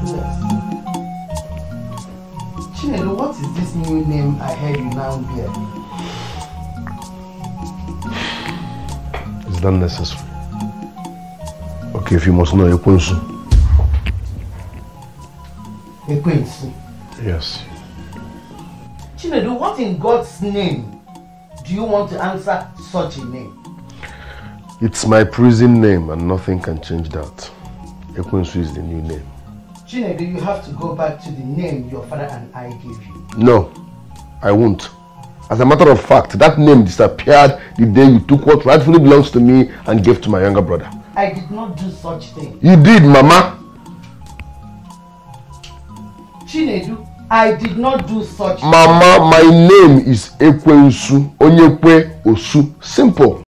Chinedu, what is this new name I heard you now bear? It's not necessary. Okay, if you must know, Ekwensu. Ekwensu? Yes. Chinedu, what in God's name do you want to answer such a name? It's my prison name and nothing can change that. Ekwensu is the new name. Chinedu, you have to go back to the name your father and I gave you. No, I won't. As a matter of fact, that name disappeared the day you took what rightfully belongs to me and gave to my younger brother. I did not do such thing. You did, Mama. Chinedu, I did not do such Mama, my name is Ekwensu. Onyekwe Osu. Simple.